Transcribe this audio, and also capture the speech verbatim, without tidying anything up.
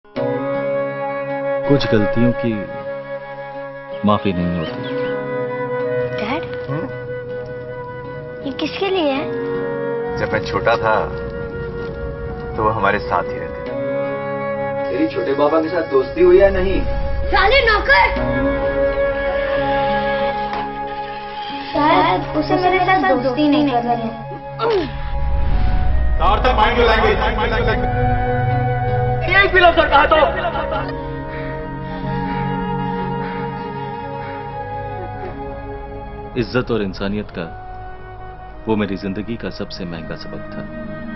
कुछ गलतियों की माफी नहीं होती। डैड, ये किसके लिए है? जब मैं छोटा था तो वो हमारे साथ ही रहते थे। तेरी छोटे बाबा के साथ दोस्ती हुई या नहीं? साले नौकर! शायद उसे मेरे साथ दोस्ती नहीं करनी है। यही फिल्म सर कहा तो। इज्जत और इंसानियत का वो मेरी जिंदगी का सबसे महंगा सबक था।